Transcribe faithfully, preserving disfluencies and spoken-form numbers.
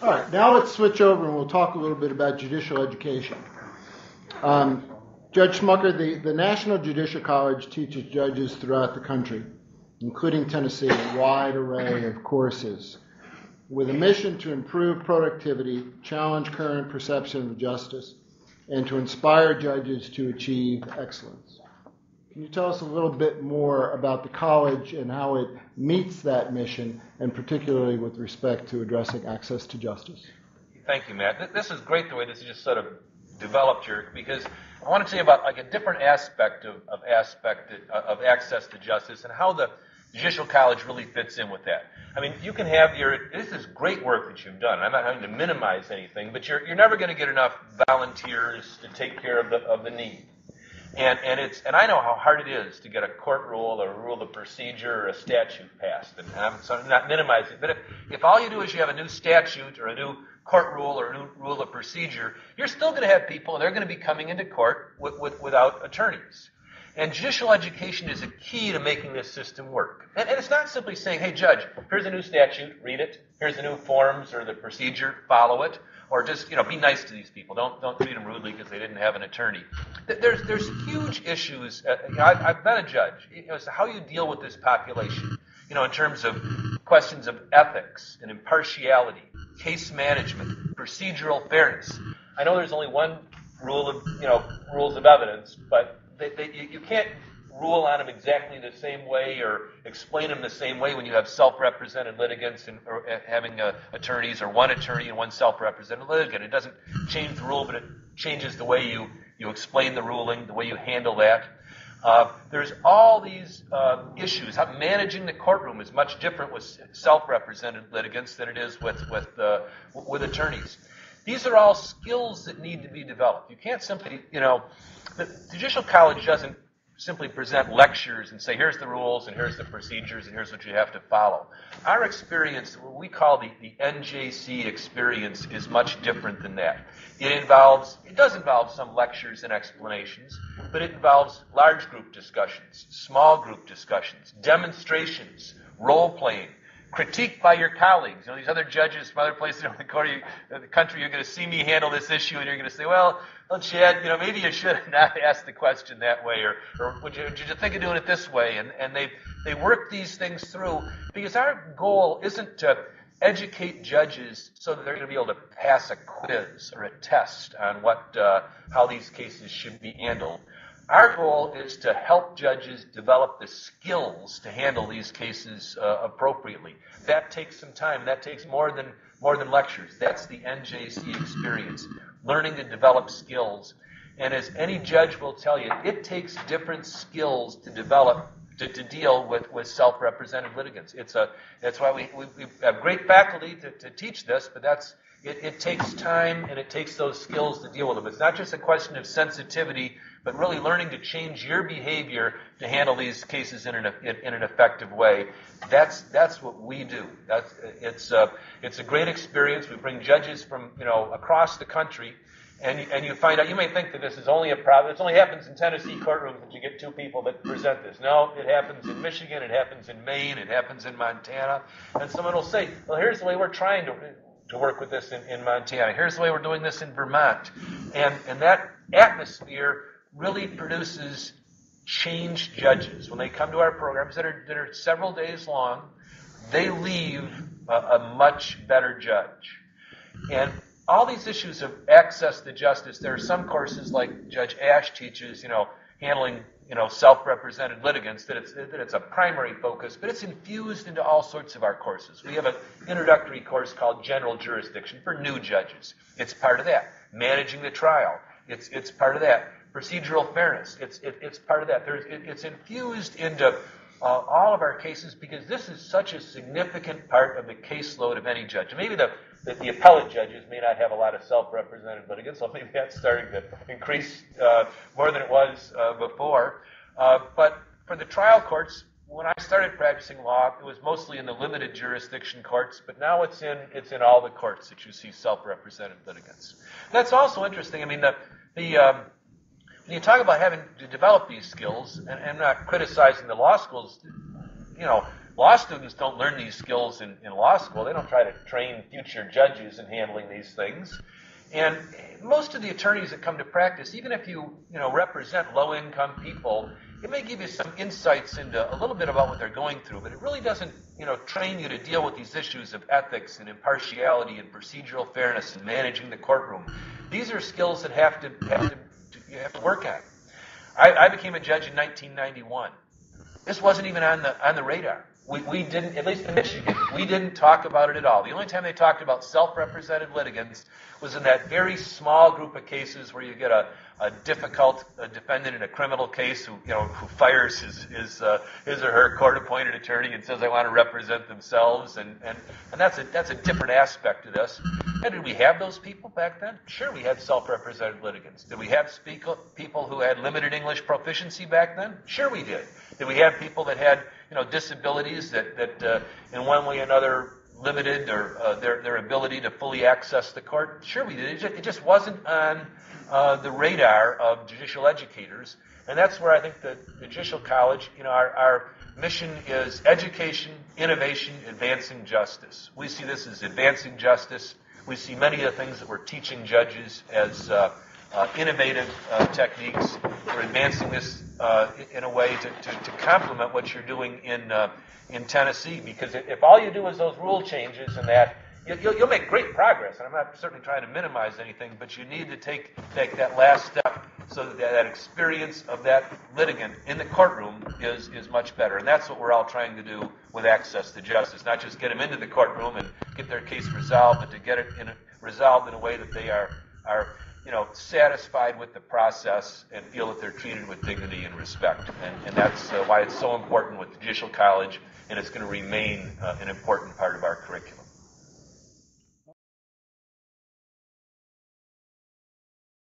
All right, now let's switch over and we'll talk a little bit about judicial education. Um, Judge Smucker, the, the National Judicial College teaches judges throughout the country, including Tennessee, a wide array of courses, with a mission to improve productivity, challenge current perception of justice, and to inspire judges to achieve excellence. Can you tell us a little bit more about the college and how it meets that mission, and particularly with respect to addressing access to justice? Thank you, Matt. This is great the way this is just sort of developed here, because I want to tell you about like a different aspect of, of aspect of access to justice and how the Judicial College really fits in with that. I mean, you can have your, this is great work that you've done. I'm not having to minimize anything, but you're you're never going to get enough volunteers to take care of the of the need. And and it's and I know how hard it is to get a court rule or a rule of procedure or a statute passed. And I'm, so I'm not minimizing it. But if, if all you do is you have a new statute or a new court rule or a new rule of procedure, you're still going to have people, they're going to be coming into court with, with, without attorneys. And judicial education is a key to making this system work. And, and it's not simply saying, hey, judge, here's a new statute, read it. Here's the new forms or the procedure, follow it. Or just, you know, be nice to these people. Don't don't treat them rudely because they didn't have an attorney. There's there's huge issues. Uh, you know, I've, I've been a judge. You know, so how you deal with this population, you know, in terms of questions of ethics and impartiality, case management, procedural fairness. I know there's only one rule of, you know, rules of evidence, but they, they, you, you can't rule on them exactly the same way or explain them the same way when you have self-represented litigants and or having uh, attorneys or one attorney and one self-represented litigant. It doesn't change the rule, but it changes the way you, you explain the ruling, the way you handle that. Uh, there's all these uh, issues. How managing the courtroom is much different with self-represented litigants than it is with with uh, with attorneys. These are all skills that need to be developed. You can't simply, you know, the Judicial College doesn't simply present lectures and say, here's the rules and here's the procedures and here's what you have to follow. Our experience, what we call the, the N J C experience, is much different than that. It involves, it does involve some lectures and explanations, but it involves large group discussions, small group discussions, demonstrations, role-playing, critique by your colleagues. You know, these other judges from other places in the country, you're going to see me handle this issue, and you're going to say, well, well, Chad, you know, maybe you should have not asked the question that way, or, or would, you, would you think of doing it this way? And, and they, they work these things through, because our goal isn't to educate judges so that they're going to be able to pass a quiz or a test on what uh, how these cases should be handled. Our goal is to help judges develop the skills to handle these cases uh, appropriately. That takes some time. That takes more than more than lectures. That's the N J C experience, learning to develop skills. And as any judge will tell you, it takes different skills to develop to, to deal with, with self-represented litigants. It's a that's why we, we, we have great faculty to, to teach this, but that's it, it takes time and it takes those skills to deal with them. It's not just a question of sensitivity, but really learning to change your behavior to handle these cases in an in, in an effective way. That's that's what we do. That's it's a it's a great experience. We bring judges from you know across the country, and and you find out. You may think that this is only a problem. It only happens in Tennessee courtrooms that you get two people that present this. No, it happens in Michigan. It happens in Maine. It happens in Montana. And someone will say, well, here's the way we're trying to to work with this in, in Montana. Here's the way we're doing this in Vermont, and and that atmosphere really produces changed judges. When they come to our programs that are that are several days long, they leave a, a much better judge. And all these issues of access to justice, there are some courses like Judge Ash teaches, you know, handling you know self-represented litigants, that it's that it's a primary focus, but it's infused into all sorts of our courses. We have an introductory course called General Jurisdiction for new judges. It's part of that. Managing the trial. It's it's part of that. Procedural fairness, it's it, it's part of that. There's, it, it's infused into uh, all of our cases because this is such a significant part of the caseload of any judge. Maybe the, the, the appellate judges may not have a lot of self-represented litigants, so maybe that's starting to increase uh, more than it was uh, before. Uh, but for the trial courts, when I started practicing law, it was mostly in the limited jurisdiction courts, but now it's in it's in all the courts that you see self-represented litigants. That's also interesting. I mean, the the um, when you talk about having to develop these skills, and I'm not criticizing the law schools, you know, law students don't learn these skills in, in law school. They don't try to train future judges in handling these things. And most of the attorneys that come to practice, even if you, you know, represent low-income people, it may give you some insights into a little bit about what they're going through, but it really doesn't, you know, train you to deal with these issues of ethics and impartiality and procedural fairness and managing the courtroom. These are skills that have to have to you have to work at. I, I became a judge in nineteen ninety-one. This wasn't even on the on the radar. We, we didn't, at least in Michigan, we didn't talk about it at all. The only time they talked about self-represented litigants was in that very small group of cases where you get a, a difficult a defendant in a criminal case who, you know, who fires his his, uh, his or her court-appointed attorney and says they want to represent themselves, and, and, and that's a that's a different aspect to this. And did we have those people back then? Sure, we had self-represented litigants. Did we have speak, people who had limited English proficiency back then? Sure, we did. Did we have people that had, you know, disabilities that, that uh, in one way or another limited or uh, their, their ability to fully access the court? Sure we did. It just, it just wasn't on uh, the radar of judicial educators. And that's where I think the, the Judicial College, you know, our, our mission is education, innovation, advancing justice. We see this as advancing justice. We see many of the things that we're teaching judges as uh, uh, innovative uh, techniques. We're advancing this uh, in a way to, to, to complement what you're doing in uh, in Tennessee. Because if all you do is those rule changes and that, you, you'll, you'll make great progress. And I'm not certainly trying to minimize anything, but you need to take take that last step so that that experience of that litigant in the courtroom is is much better. And that's what we're all trying to do with access to justice. Not just get them into the courtroom and get their case resolved, but to get it in a, resolved in a way that they are are you know, satisfied with the process and feel that they're treated with dignity and respect. And, and that's uh, why it's so important with the Judicial College, and it's going to remain uh, an important part of our curriculum.